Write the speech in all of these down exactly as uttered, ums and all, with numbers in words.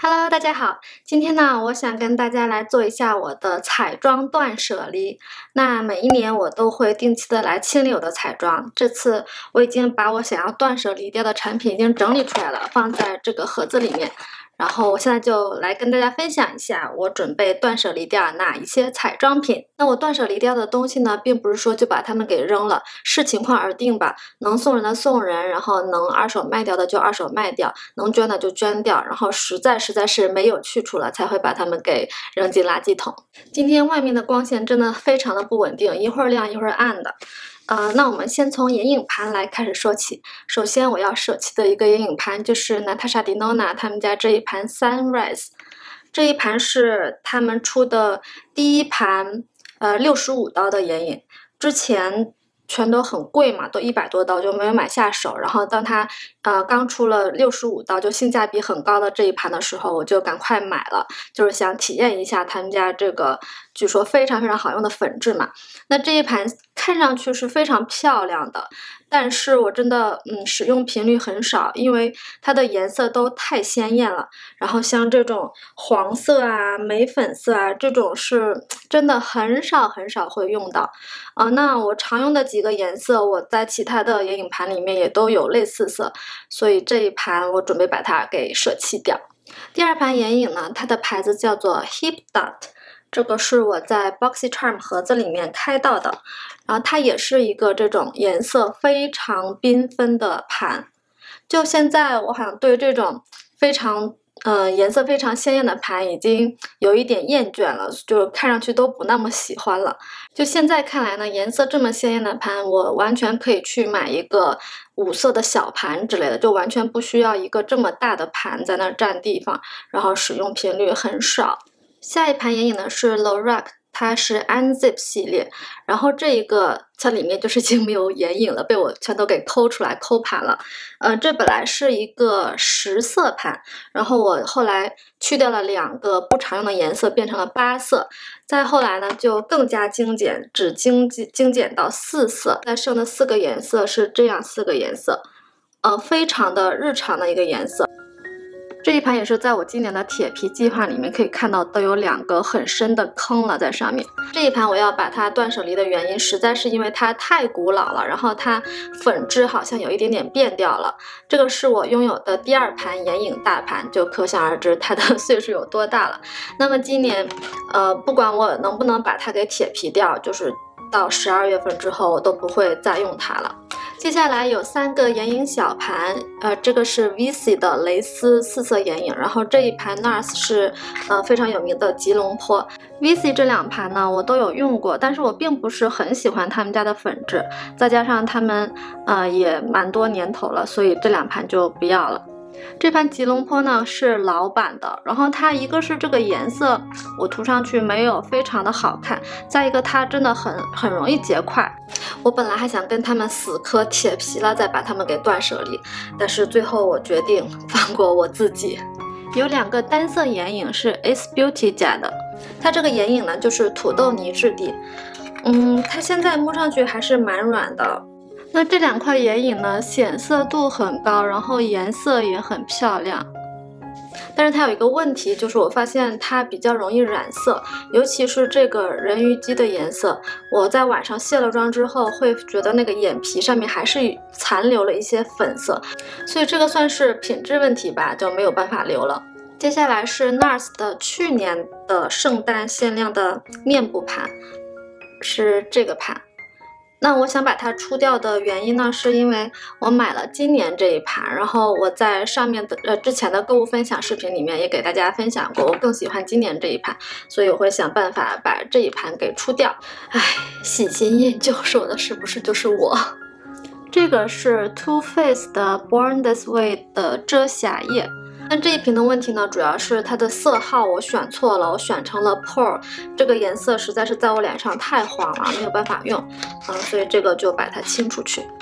Hello， 大家好，今天呢，我想跟大家来做一下我的彩妆断舍离。那每一年我都会定期的来清理我的彩妆，这次我已经把我想要断舍离掉的产品已经整理出来了，放在这个盒子里面。然后我现在就来跟大家分享一下我准备断舍离掉哪一些彩妆品。那我断舍离掉的东西呢，并不是说就把它们给扔了，视情况而定吧。能送人的送人，然后能二手卖掉的就二手卖掉，能捐的就捐掉，然后实在实在是没有去处了，才会把它们给扔进垃圾桶。今天外面的光线真的非常的不稳定，一会儿亮一会儿暗的。呃，那我们先从眼影盘来开始说起。首先我要舍弃的一个眼影盘就是 Natasha Denona 他们家这一盘 Sunrise， 这一盘是他们出的第一盘呃六十五刀的眼影，之前全都很贵嘛，都一百多刀就没有买下手。然后当它呃刚出了六十五刀，就性价比很高的这一盘的时候，我就赶快买了，就是想体验一下他们家这个据说非常非常好用的粉质嘛。那这一盘看上去是非常漂亮的，但是我真的嗯使用频率很少，因为它的颜色都太鲜艳了。然后像这种黄色啊、玫粉色啊，这种是真的很少很少会用到。啊、呃，那我常用的几个颜色，我在其他的眼影盘里面也都有类似色，所以这一盘我准备把它给舍弃掉。第二盘眼影呢，它的牌子叫做 Hip Dot。这个是我在 BoxyCharm 盒子里面开到的，然后它也是一个这种颜色非常缤纷的盘。就现在我好像对这种非常呃颜色非常鲜艳的盘已经有一点厌倦了，就看上去都不那么喜欢了。就现在看来呢，颜色这么鲜艳的盘，我完全可以去买一个五色的小盘之类的，就完全不需要一个这么大的盘在那儿占地方，然后使用频率很少。下一盘眼影呢是 Lorac， 它是 Unzip 系列，然后这一个它里面就是已经没有眼影了，被我全都给抠出来抠盘了。呃，这本来是一个十色盘，然后我后来去掉了两个不常用的颜色，变成了八色。再后来呢，就更加精简，只精精简到四色。再剩的四个颜色是这样四个颜色，呃，非常的日常的一个颜色。这一盘也是在我今年的铁皮计划里面可以看到都有两个很深的坑了在上面。这一盘我要把它断舍离的原因实在是因为它太古老了，然后它粉质好像有一点点变掉了。这个是我拥有的第二盘眼影大盘，就可想而知它的岁数有多大了。那么今年呃，不管我能不能把它给铁皮掉，就是到十二月份之后我都不会再用它了。接下来有三个眼影小盘，呃，这个是 Vichy 的蕾丝四色眼影，然后这一盘 NARS 是呃非常有名的吉隆坡。Vichy 这两盘呢我都有用过，但是我并不是很喜欢他们家的粉质，再加上他们呃也蛮多年头了，所以这两盘就不要了。这盘吉隆坡呢是老版的，然后它一个是这个颜色我涂上去没有非常的好看，再一个它真的很很容易结块。我本来还想跟他们死磕铁皮了再把它们给断舍离，但是最后我决定放过我自己。有两个单色眼影是 Ace Beauty 家的，它这个眼影呢就是土豆泥质地，嗯，它现在摸上去还是蛮软的。那这两块眼影呢，显色度很高，然后颜色也很漂亮。但是它有一个问题，就是我发现它比较容易染色，尤其是这个人鱼姬的颜色，我在晚上卸了妆之后，会觉得那个眼皮上面还是残留了一些粉色，所以这个算是品质问题吧，就没有办法留了。接下来是 NARS 的去年的圣诞限量的面部盘，是这个盘。那我想把它出掉的原因呢，是因为我买了今年这一盘，然后我在上面的呃之前的购物分享视频里面也给大家分享过，我更喜欢今年这一盘，所以我会想办法把这一盘给出掉。唉，喜新厌旧说的是不是就是我？这个是 Too Faced 的 Born This Way 的遮瑕液。那这一瓶的问题呢，主要是它的色号我选错了，我选成了 Pearl， 这个颜色实在是在我脸上太黄了，没有办法用，嗯，所以这个就把它清出去。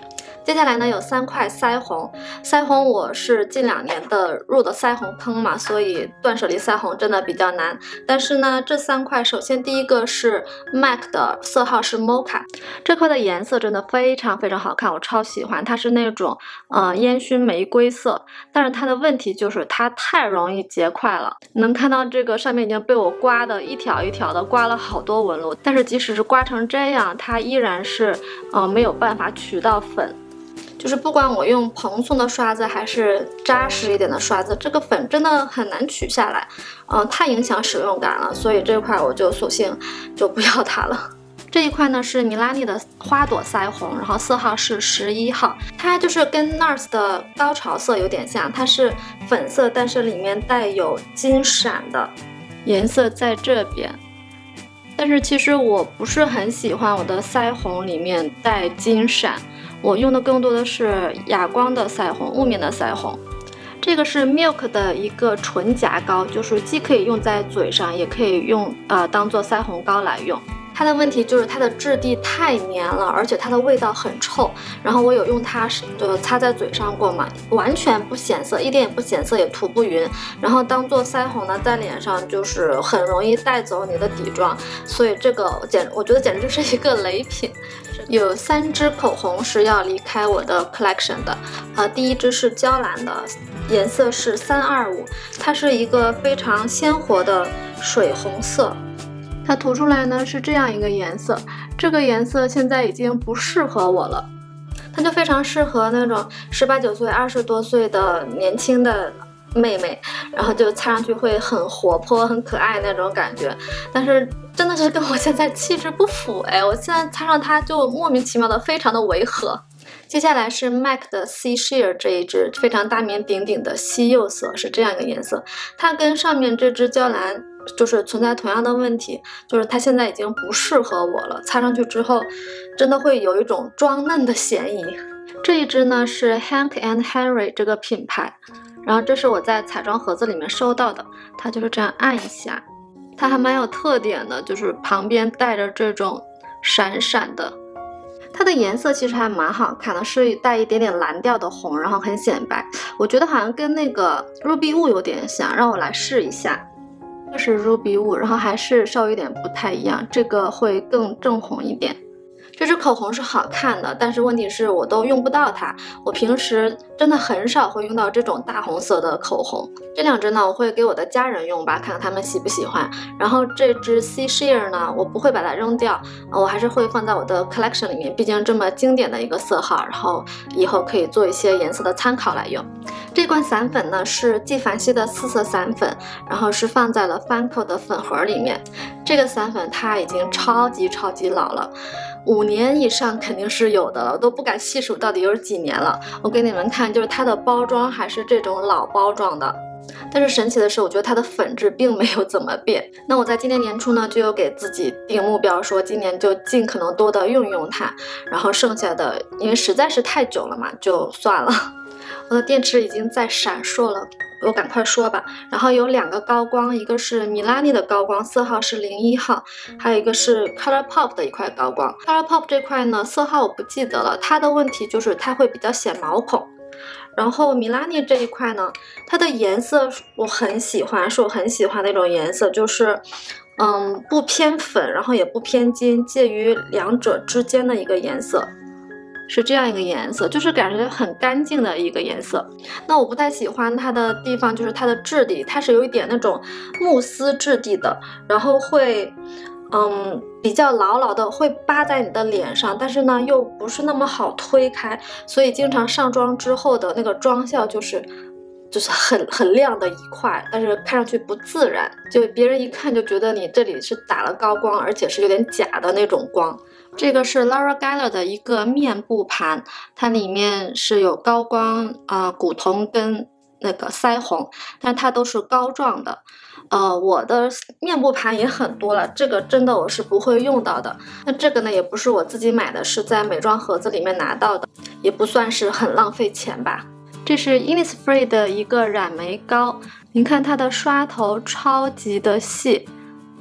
接下来呢有三块腮红，腮红我是近两年的入的腮红坑嘛，所以断舍离腮红真的比较难。但是呢这三块，首先第一个是 M A C 的，色号是 Mocha， 这块的颜色真的非常非常好看，我超喜欢。它是那种呃烟熏玫瑰色，但是它的问题就是它太容易结块了。能看到这个上面已经被我刮的一条一条的，刮了好多纹路，但是即使是刮成这样，它依然是呃没有办法取到粉。就是不管我用蓬松的刷子还是扎实一点的刷子，这个粉真的很难取下来，嗯、呃，太影响使用感了，所以这块我就索性就不要它了。这一块呢是米拉尼的花朵腮红，然后色号是十一号，它就是跟 N A R S 的高潮色有点像，它是粉色，但是里面带有金闪的颜色在这边。但是其实我不是很喜欢我的腮红里面带金闪，我用的更多的是哑光的腮红，雾面的腮红。这个是 Milk 的一个纯颊膏，就是既可以用在嘴上，也可以用呃当做腮红膏来用。它的问题就是它的质地太黏了，而且它的味道很臭。然后我有用它呃擦在嘴上过嘛，完全不显色，一点也不显色，也涂不匀。然后当做腮红呢，在脸上就是很容易带走你的底妆，所以这个简我觉得简直就是一个雷品。有三支口红是要离开我的 collection 的，呃，第一支是娇兰的，颜色是三二五，它是一个非常鲜活的水红色。它涂出来呢是这样一个颜色，这个颜色现在已经不适合我了，它就非常适合那种十八九岁、二十多岁的年轻的妹妹，然后就擦上去会很活泼、很可爱那种感觉。但是真的是跟我现在气质不符哎，我现在擦上它就莫名其妙的非常的违和。接下来是 M A C 的 Sea Sheer 这一支非常大名鼎鼎的西柚色，是这样一个颜色，它跟上面这支娇兰就是存在同样的问题，就是它现在已经不适合我了，擦上去之后真的会有一种装嫩的嫌疑。这一支呢是 Hank and Henry 这个品牌，然后这是我在彩妆盒子里面收到的，它就是这样按一下，它还蛮有特点的，就是旁边带着这种闪闪的。它的颜色其实还蛮好看的，是带一点点蓝调的红，然后很显白，我觉得好像跟那个 Ruby Woo 有点像，让我来试一下。这是 Ruby Woo， 然后还是稍微有点不太一样，这个会更正红一点。这支口红是好看的，但是问题是我都用不到它，我平时真的很少会用到这种大红色的口红。这两支呢我会给我的家人用吧，看看他们喜不喜欢。然后这支 Sea Sheer 呢我不会把它扔掉，我还是会放在我的 collection 里面，毕竟这么经典的一个色号，然后以后可以做一些颜色的参考来用。这罐散粉呢是纪梵希的四色散粉，然后是放在了 Fanco 的粉盒里面。这个散粉它已经超级超级老了，五年以上肯定是有的了，我都不敢细数到底有几年了。我给你们看，就是它的包装还是这种老包装的，但是神奇的是，我觉得它的粉质并没有怎么变。那我在今年年初呢，就有给自己定目标，说今年就尽可能多的用用它，然后剩下的因为实在是太久了嘛，就算了。我的电池已经在闪烁了，我赶快说吧。然后有两个高光，一个是米拉尼的高光，色号是零一号，还有一个是 ColourPop 的一块高光。ColourPop 这块呢，色号我不记得了，它的问题就是它会比较显毛孔。然后米拉尼这一块呢，它的颜色我很喜欢，是我很喜欢那种颜色，就是嗯不偏粉，然后也不偏金，介于两者之间的一个颜色。是这样一个颜色，就是感觉很干净的一个颜色。那我不太喜欢它的地方就是它的质地，它是有一点那种慕斯质地的，然后会嗯比较牢牢的会扒在你的脸上，但是呢又不是那么好推开，所以经常上妆之后的那个妆效就是就是很很亮的一块，但是看上去不自然，就别人一看就觉得你这里是打了高光，而且是有点假的那种光。这个是 Laura Geller 的一个面部盘，它里面是有高光啊、呃、古铜跟那个腮红，但它都是膏状的。呃，我的面部盘也很多了，这个真的我是不会用到的。那这个呢也不是我自己买的，是在美妆盒子里面拿到的，也不算是很浪费钱吧。这是 Innisfree 的一个染眉膏，您看它的刷头超级的细，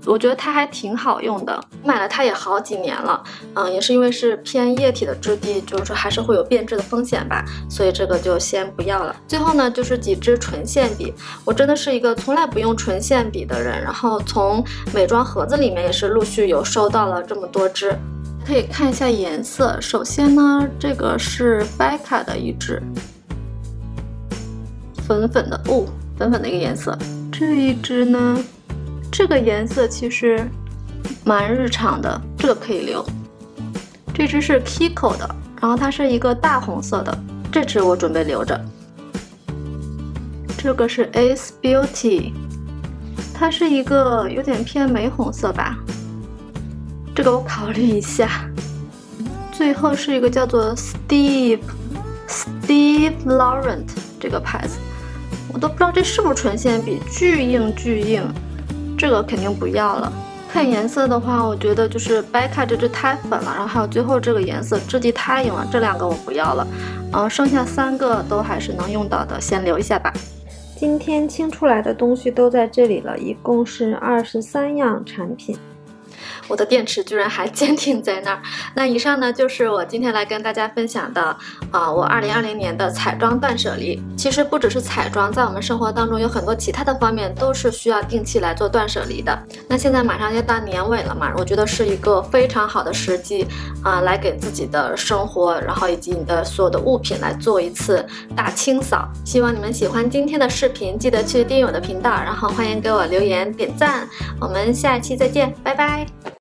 我觉得它还挺好用的，买了它也好几年了，嗯，也是因为是偏液体的质地，就是说还是会有变质的风险吧，所以这个就先不要了。最后呢，就是几支唇线笔，我真的是一个从来不用唇线笔的人，然后从美妆盒子里面也是陆续有收到了这么多支，可以看一下颜色。首先呢，这个是 Becca 的一支，粉粉的，哦，粉粉的一个颜色。这一支呢，这个颜色其实蛮日常的，这个可以留。这支是 Kiko 的，然后它是一个大红色的，这支我准备留着。这个是 Ace Beauty， 它是一个有点偏玫红色吧，这个我考虑一下。最后是一个叫做 Steve Steve Laurent 这个牌子，我都不知道这是不是唇线笔，巨硬巨硬，这个肯定不要了。看颜色的话，我觉得就是 Becca 这支太粉了，然后还有最后这个颜色质地太硬了，这两个我不要了。嗯，剩下三个都还是能用到的，先留一下吧。今天清出来的东西都在这里了，一共是二十三样产品。我的电池居然还坚挺在那儿。那以上呢，就是我今天来跟大家分享的，啊、呃，我二零二零年的彩妆断舍离。其实不只是彩妆，在我们生活当中有很多其他的方面都是需要定期来做断舍离的。那现在马上要到年尾了嘛，我觉得是一个非常好的时机，啊、呃，来给自己的生活，然后以及你的所有的物品来做一次大清扫。希望你们喜欢今天的视频，记得去订阅我的频道，然后欢迎给我留言点赞。我们下一期再见，拜拜。